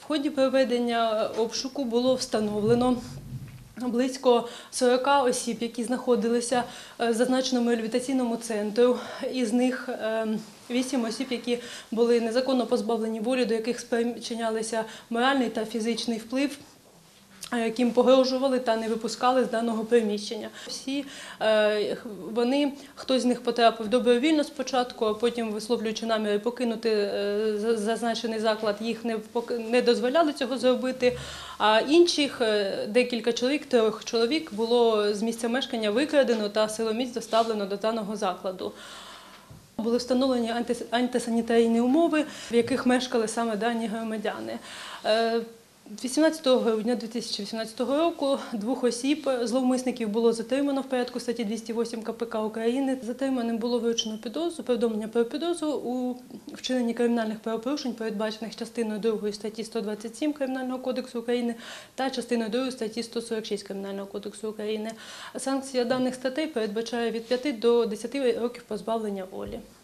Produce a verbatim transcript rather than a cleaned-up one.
В ході проведення обшуку було встановлено близько сорока осіб, які знаходилися в зазначеному реабілітаційному центрі. Із них вісім осіб, які були незаконно позбавлені волі, до яких спричинялися моральний та фізичний вплив, яким погрожували та не випускали з даного приміщення. Всі вони, хтось з них потрапив добровільно спочатку, а потім, висловлюючи наміри покинути зазначений заклад, їх не дозволяли цього зробити, а інших декілька чоловік, трьох чоловік було з місця мешкання викрадено та силоміць доставлено до даного закладу. Були встановлені антисанітарні умови, в яких мешкали саме дані громадяни. вісімнадцятого грудня дві тисячі вісімнадцятого року двох осіб, зловмисників, було затримано в порядку статті двісті вісім ка пе ка України. Затриманим було вручено підозру, повідомлення про підозру у вчиненні кримінальних правопорушень, передбачених частиною другою статті сто двадцять сім Кримінального кодексу України та частиною другою статті сто сорок шість Кримінального кодексу України. Санкція даних статей передбачає від п'яти до десяти років позбавлення волі.